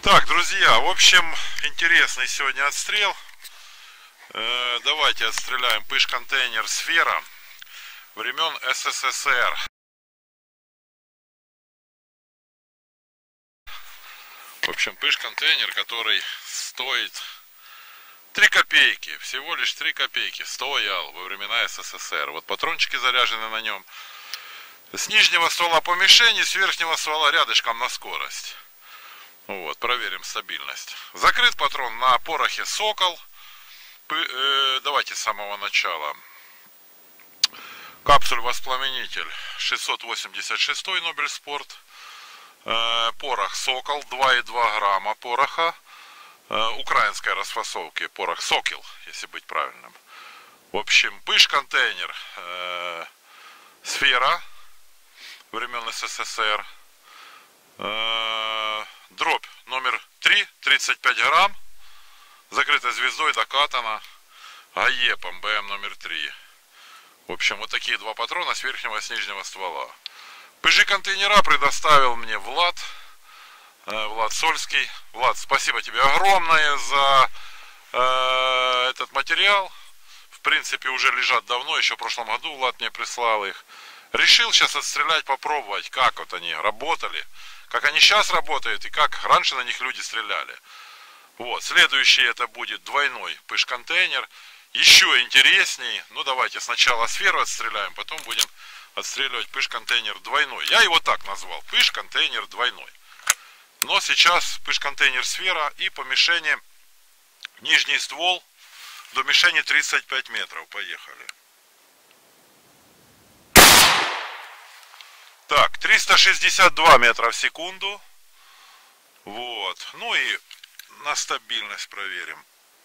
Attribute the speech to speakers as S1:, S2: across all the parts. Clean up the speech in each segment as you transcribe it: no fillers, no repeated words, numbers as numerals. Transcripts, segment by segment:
S1: Так, друзья, в общем, интересный сегодня отстрел. Давайте отстреляем пыш-контейнер «Сфера» времен СССР. В общем, пыш-контейнер, который стоит 3 копейки, всего лишь 3 копейки, стоял во времена СССР. Вот патрончики заряжены на нем. С нижнего ствола по мишени, с верхнего ствола рядышком на скорость. Вот, проверим стабильность. Закрыт патрон на порохе «Сокол». Давайте с самого начала. Капсуль-воспламенитель 686 Нобель Спорт. Порох «Сокол», 2,2 грамма пороха. Украинской расфасовки порох «Сокол», если быть правильным. В общем, пыш-контейнер «Сфера» времен СССР. Дробь номер 3, 35 грамм. Закрыта звездой, докатана АЕПом БМ номер 3. В общем, вот такие два патрона с верхнего и с нижнего ствола. Пыжи-контейнера предоставил мне Влад Сольский. Влад, спасибо тебе огромное за этот материал. В принципе, уже лежат давно, еще в прошлом году Влад мне прислал их. Решил сейчас отстрелять, попробовать, как вот они работали, как они сейчас работают и как раньше на них люди стреляли. Вот, следующий это будет двойной пыш-контейнер. Еще интересней. Ну, давайте сначала «Сферу» отстреляем, потом будем отстреливать пыш-контейнер двойной. Я его так назвал, пыш-контейнер двойной. Но сейчас пыш-контейнер «Сфера» и по мишени нижний ствол до мишени 35 метров. Поехали. Так, 362 метра в секунду. Вот. Ну и на стабильность проверим.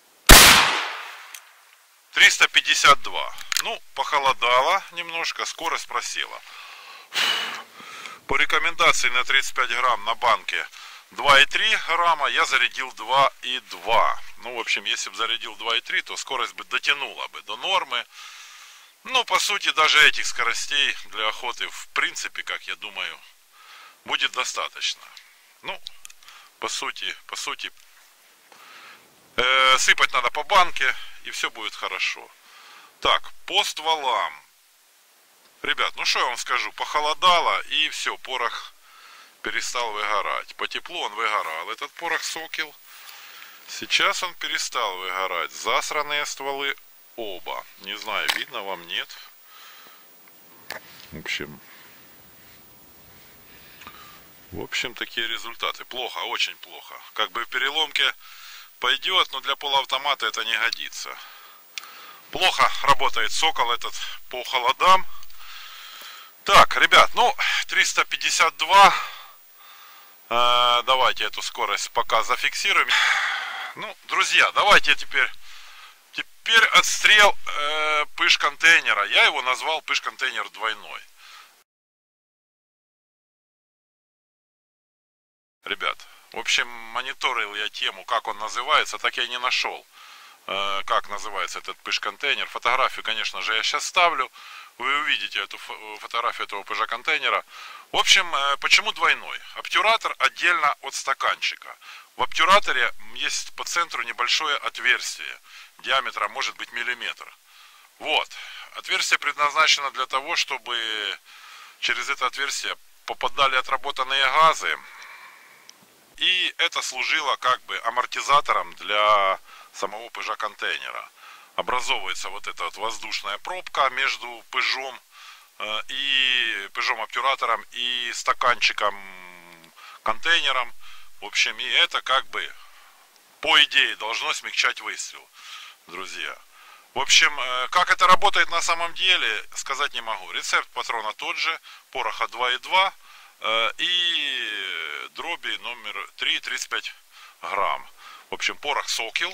S1: 352. Ну, похолодало немножко, скорость просела. По рекомендации на 35 грамм на банке 2,3 грамма, я зарядил 2,2. Ну, в общем, если бы зарядил 2,3, то скорость бы дотянула бы до нормы. Ну, по сути, даже этих скоростей для охоты, в принципе, как я думаю, будет достаточно. Ну, по сути, сыпать надо по банке, и все будет хорошо. Так, по стволам. Ребят, ну что я вам скажу, похолодало, и все, порох перестал выгорать. По теплу он выгорал, этот порох «Сокол». Сейчас он перестал выгорать. Засранные стволы оба. Не знаю, видно вам, нет. В общем, такие результаты. Плохо, очень плохо. Как бы в переломке пойдет, но для полуавтомата это не годится. Плохо работает «Сокол» этот по холодам. Так, ребят, ну, 352. Давайте эту скорость пока зафиксируем. Ну, друзья, давайте теперь отстрел пыш-контейнера. Я его назвал пыш-контейнер двойной. Ребят, в общем, мониторил я тему, как он называется, так я и не нашел, как называется этот пыш-контейнер. Фотографию, конечно же, я сейчас ставлю. Вы увидите эту фотографию этого пыжа-контейнера. В общем, почему двойной? Обтюратор отдельно от стаканчика. В обтюраторе есть по центру небольшое отверстие. Диаметром может быть миллиметр. Вот. Отверстие предназначено для того, чтобы через это отверстие попадали отработанные газы. И это служило как бы амортизатором для самого пыжа-контейнера. Образовывается вот эта вот воздушная пробка между пыжом и пыжом-обтюратором и стаканчиком-контейнером. В общем, и это как бы по идее должно смягчать выстрел, друзья. В общем, как это работает на самом деле, сказать не могу. Рецепт патрона тот же, пороха 2,2 и дроби номер 3, 35 грамм. В общем, порох «Сокол»,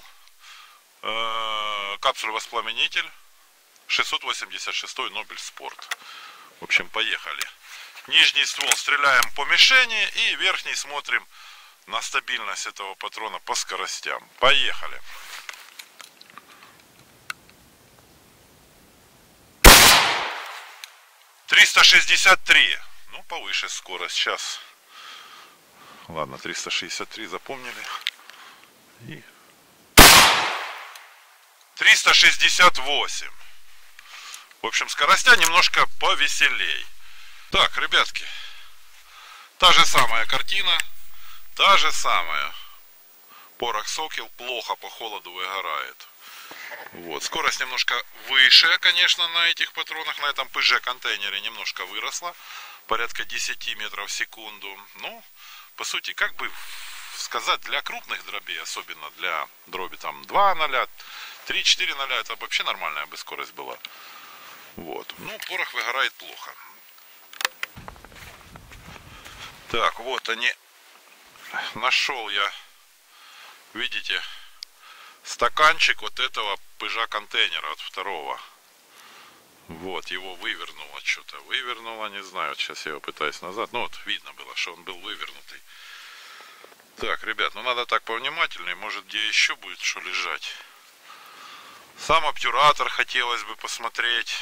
S1: капсуль-воспламенитель 686 Нобель Спорт. В общем, поехали. Нижний ствол стреляем по мишени и верхний смотрим на стабильность этого патрона по скоростям. Поехали. — 363. Ну, повыше скорость. Сейчас Ладно, 363 запомнили. И 368. В общем, скоростя немножко повеселей. Так, ребятки, та же самая картина, та же самая. Порох Сокол плохо по холоду выгорает. Вот, скорость немножко выше, конечно, на этих патронах, на этом ПЖ контейнере немножко выросла, порядка 10 метров в секунду. Ну, по сути, как бы сказать, для крупных дробей, особенно для дроби там 2,0, 3-4,0, это вообще нормальная бы скорость была. Вот, ну, порох выгорает плохо. Так, вот они, нашел я, видите, стаканчик вот этого пыжа контейнера от второго. Вот, его вывернуло что-то. Вывернуло, не знаю. Вот сейчас я его пытаюсь назад. Ну вот, видно было, что он был вывернутый. Так, ребят, ну надо так повнимательнее. Может, где еще будет что лежать. Сам обтюратор хотелось бы посмотреть.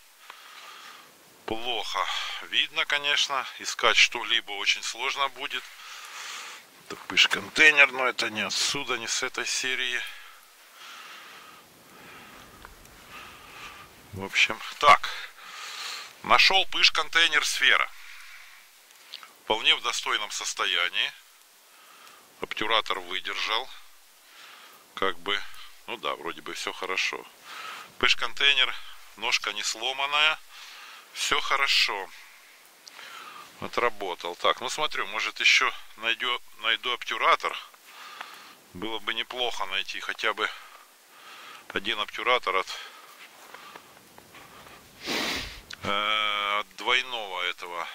S1: Плохо видно, конечно. Искать что-либо очень сложно будет. Это пыж-контейнер, но это не отсюда, не с этой серии. В общем, так. Нашел пыж-контейнер Сфера. Вполне в достойном состоянии. Обтюратор выдержал. Как бы, ну да, вроде бы все хорошо. Пыж-контейнер, ножка не сломанная. Все хорошо. Отработал. Так, ну смотрю, может еще найду обтюратор. Было бы неплохо найти хотя бы один обтюратор от двойного этого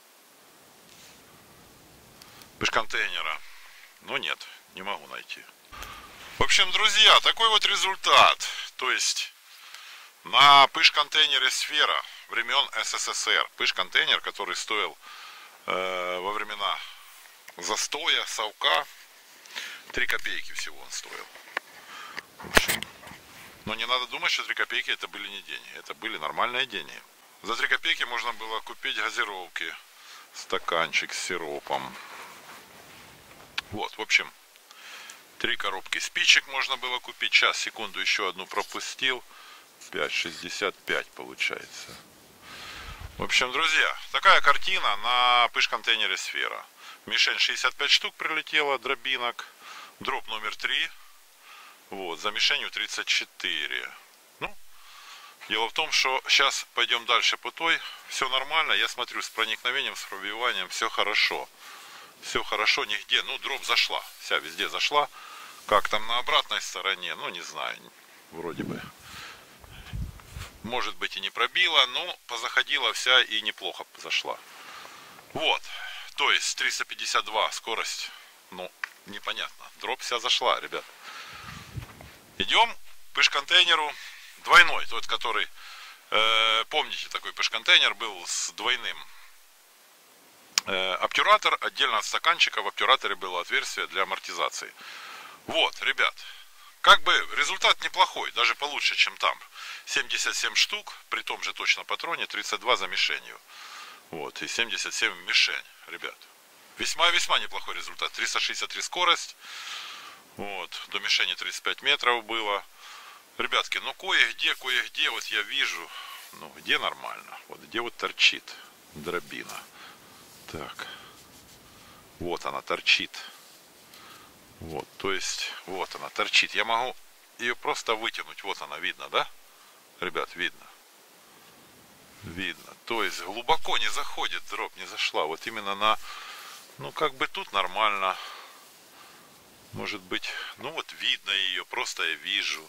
S1: пыж-контейнера. Но нет, не могу найти. В общем, друзья, такой вот результат. То есть на пыж-контейнере Сфера времен СССР. Пыж-контейнер, который стоил во времена застоя, совка, 3 копейки всего он стоил. В общем, но не надо думать, что 3 копейки это были не деньги. Это были нормальные деньги. За 3 копейки можно было купить газировки, стаканчик с сиропом. Вот, в общем, 3 коробки спичек можно было купить. Сейчас, секунду, еще одну пропустил. 5,65 получается. В общем, друзья, такая картина на пыж-контейнере Сфера. Мишень 65 штук прилетела, дробинок. Дроп номер 3. Вот, за мишенью 34. Ну, дело в том, что сейчас пойдем дальше по той. Все нормально, я смотрю, с проникновением, с пробиванием, все хорошо. Все хорошо, нигде, ну, дроп зашла. Вся везде зашла. Как там на обратной стороне, ну, не знаю, вроде бы. Может быть и не пробила, но позаходила вся и неплохо зашла. Вот, то есть 352 скорость, ну, непонятно. Дроп вся зашла, ребят. Идем к пыж-контейнеру двойной, тот, который, помните, такой пыж-контейнер был с двойным. Обтюратор, отдельно от стаканчика, в обтюраторе было отверстие для амортизации. Вот, ребят, как бы результат неплохой, даже получше, чем там. 77 штук, при том же точно патроне, 32 за мишенью. Вот, и 77 мишень, ребят. Весьма-весьма неплохой результат. 363 скорость. Вот, до мишени 35 метров было. Ребятки, ну кое-где, вот я вижу, ну, где нормально. Вот где вот торчит дробина. Так, вот она торчит. Вот, то есть, вот она торчит. Я могу ее просто вытянуть. Вот она, видно, да? Ребят, видно. Видно. То есть, глубоко не заходит, дробь не зашла. Вот именно на, ну, как бы тут нормально. Может быть, ну вот видно ее, просто я вижу.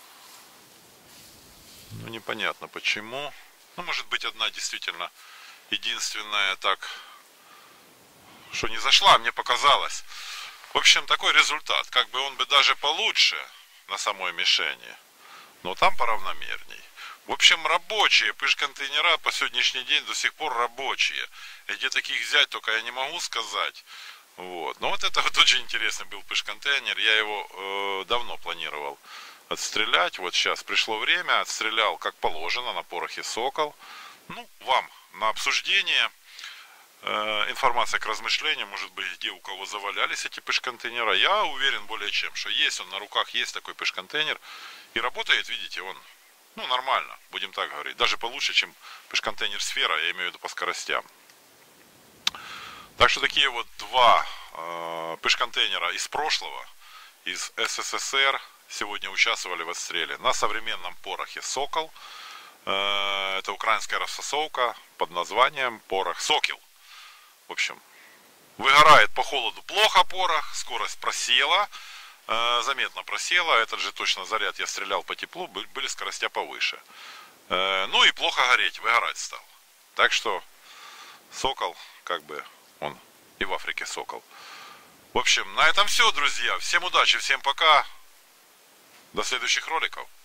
S1: Ну, непонятно почему. Ну, может быть, одна действительно единственная так, что не зашла, мне показалось. В общем, такой результат. Как бы он бы даже получше на самой мишени, но там поравномерней. В общем, рабочие пыж-контейнера по сегодняшний день до сих пор рабочие. И где таких взять, только я не могу сказать. Вот. Но вот это вот очень интересный был пыж-контейнер. Я его давно планировал отстрелять. Вот сейчас пришло время. Отстрелял как положено на порохе Сокол. Ну, вам на обсуждение. информация к размышлению, может быть, где у кого завалялись эти пыш-контейнера. Я уверен более чем, что есть он, на руках есть такой пыш-контейнер. И работает, видите, он, ну, нормально, будем так говорить. Даже получше, чем пыш-контейнер Сфера, я имею в виду по скоростям. Так что такие вот два пыш-контейнера из прошлого, из СССР, сегодня участвовали в отстреле на современном порохе «Сокол». Это украинская расфасовка под названием порох «Сокил». В общем, выгорает по холоду плохо порох, скорость просела, заметно просела. Этот же точно заряд я стрелял по теплу, были скоростя повыше. Ну и плохо гореть, выгорать стал. Так что «Сокол», как бы он и в Африке «Сокол». В общем, на этом все, друзья. Всем удачи, всем пока. До следующих роликов.